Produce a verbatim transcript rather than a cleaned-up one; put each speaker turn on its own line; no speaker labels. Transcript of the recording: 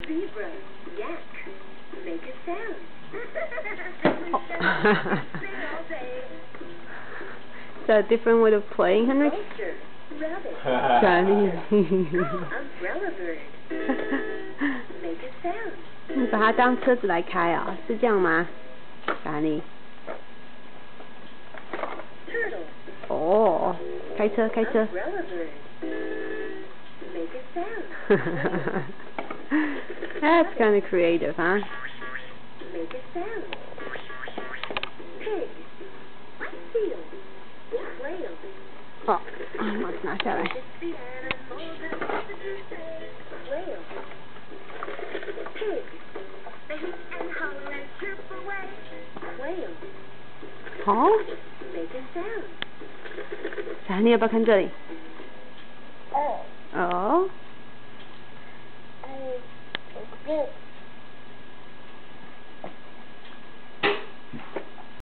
Zebra, yak, make a sound.
Is that a different way of playing, Henry?
Vulture, rabbit,
Johnny.
umbrella bird, make a sound.
你把它当车子来开啊、哦？是这样吗 ，Johnny？
Turtle,
哦，开车，开车。
umbrella bird, make a sound.
That's kind of creative, huh?
Make a sound. Pig, seal, whale.
哦，我拿下来。
Whale. Pig. They hoot and holler and chirp away. Whale.
好，
Make a sound.
小你要不要看这里？
哦。
哦。
哎，这。